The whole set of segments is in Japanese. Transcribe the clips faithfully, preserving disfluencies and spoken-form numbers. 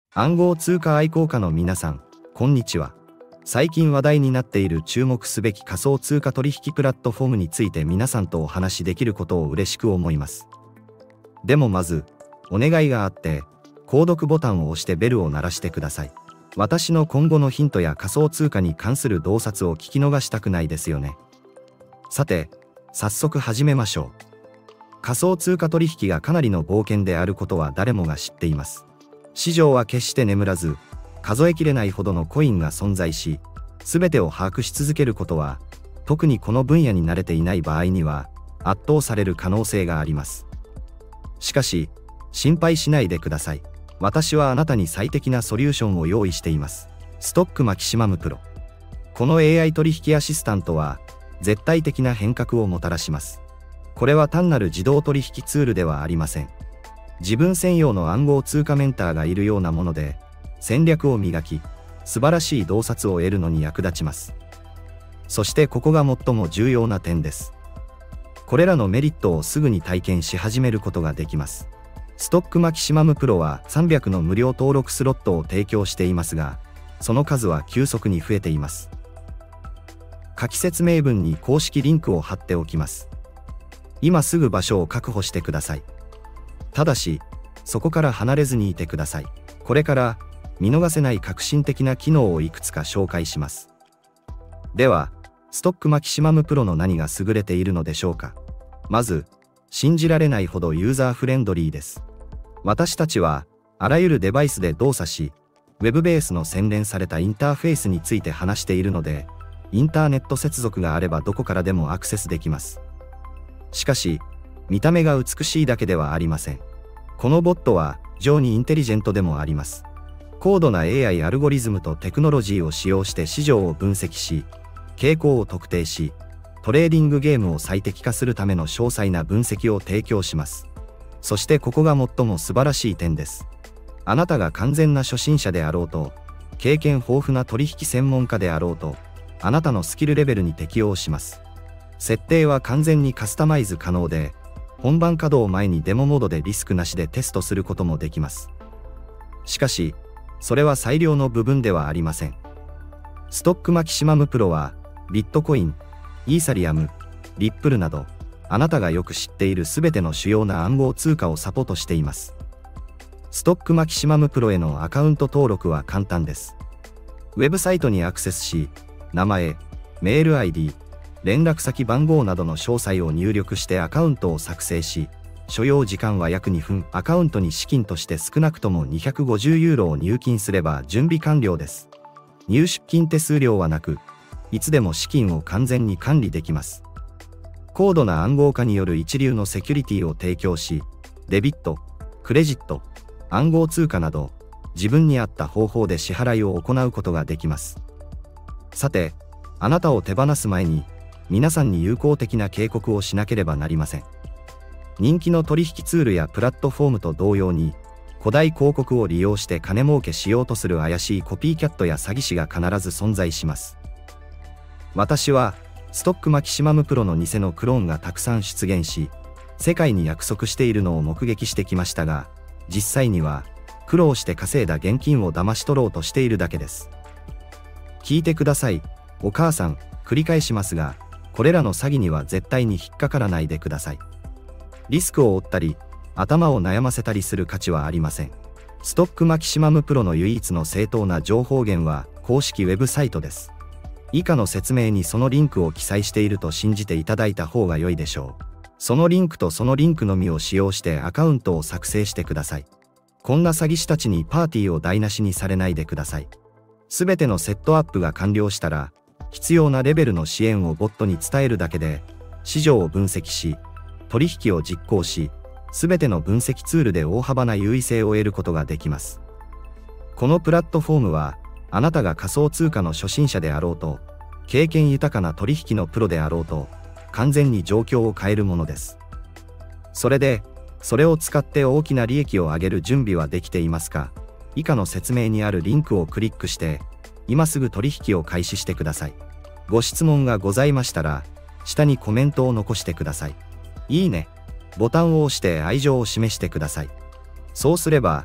暗号通貨愛好家の皆さん、こんにちは。最近話題になっている注目すべき仮想通貨取引プラットフォームについて皆さんとお話しできることを嬉しく思います。でもまず、お願いがあって、購読ボタンを押してベルを鳴らしてください。私の今後のヒントや仮想通貨に関する洞察を聞き逃したくないですよね。さて、早速始めましょう。仮想通貨取引がかなりの冒険であることは誰もが知っています。市場は決して眠らず、数えきれないほどのコインが存在し、すべてを把握し続けることは、特にこの分野に慣れていない場合には、圧倒される可能性があります。しかし、心配しないでください。私はあなたに最適なソリューションを用意しています。ストックマキシマムプロ。この エーアイ 取引アシスタントは、絶対的な変革をもたらします。これは単なる自動取引ツールではありません。自分専用の暗号通貨メンターがいるようなもので、戦略を磨き、素晴らしい洞察を得るのに役立ちます。そしてここが最も重要な点です。これらのメリットをすぐに体験し始めることができます。ストックマキシマムプロはさんびゃくの無料登録スロットを提供していますが、その数は急速に増えています。下記説明文に公式リンクを貼っておきます。今すぐ場所を確保してください。ただし、そこから離れずにいてください。これから見逃せない革新的な機能をいくつか紹介します。では、ストックマキシマムプロの何が優れているのでしょうか。まず、信じられないほどユーザーフレンドリーです。私たちは、あらゆるデバイスで動作し、ウェブベースの洗練されたインターフェースについて話しているので、インターネット接続があればどこからでもアクセスできます。しかし、見た目が美しいだけではありません。このボットは非常にインテリジェントでもあります。高度な エーアイ アルゴリズムとテクノロジーを使用して市場を分析し、傾向を特定し、トレーディングゲームを最適化するための詳細な分析を提供します。そしてここが最も素晴らしい点です。あなたが完全な初心者であろうと、経験豊富な取引専門家であろうと、あなたのスキルレベルに適応します。設定は完全にカスタマイズ可能で、本番稼働前にデモモードでリスクなしでテストすることもできます。しかし、それは最良の部分ではありません。ストックマキシマムプロは、ビットコイン、イーサリアム、リップルなど、あなたがよく知っているすべての主要な暗号通貨をサポートしています。ストックマキシマムプロへのアカウント登録は簡単です。ウェブサイトにアクセスし、名前、メール アイディー、連絡先番号などの詳細を入力してアカウントを作成し、所要時間は約にふん、アカウントに資金として少なくともにひゃくごじゅうユーロを入金すれば準備完了です。入出金手数料はなく、いつでも資金を完全に管理できます。高度な暗号化による一流のセキュリティを提供し、デビット、クレジット、暗号通貨など、自分に合った方法で支払いを行うことができます。さて、あなたを手放す前に、皆さんに有効的な警告をしなければなりません。人気の取引ツールやプラットフォームと同様に、古代広告を利用して金儲けしようとする怪しいコピーキャットや詐欺師が必ず存在します。私は、ストックマキシマムプロの偽のクローンがたくさん出現し、世界に約束しているのを目撃してきましたが、実際には、苦労して稼いだ現金を騙し取ろうとしているだけです。聞いてください、お母さん、繰り返しますが、これらの詐欺には絶対に引っかからないでください。リスクを負ったり、頭を悩ませたりする価値はありません。ストックマキシマムプロの唯一の正当な情報源は公式ウェブサイトです。以下の説明にそのリンクを記載していると信じていただいた方が良いでしょう。そのリンクとそのリンクのみを使用してアカウントを作成してください。こんな詐欺師たちにパーティーを台無しにされないでください。すべてのセットアップが完了したら、必要なレベルの支援をボットに伝えるだけで、市場を分析し、取引を実行し、すべての分析ツールで大幅な優位性を得ることができます。このプラットフォームは、あなたが仮想通貨の初心者であろうと、経験豊かな取引のプロであろうと、完全に状況を変えるものです。それで、それを使って大きな利益を上げる準備はできていますか？以下の説明にあるリンクをクリックして、今すぐ取引を開始してください。ご質問がございましたら、下にコメントを残してください。いいね、ボタンを押して愛情を示してください。そうすれば、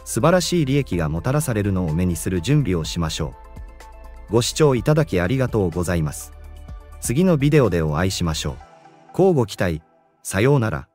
素晴らしい利益がもたらされるのを目にする準備をしましょう。ご視聴いただきありがとうございます。次のビデオでお会いしましょう。乞うご期待。さようなら。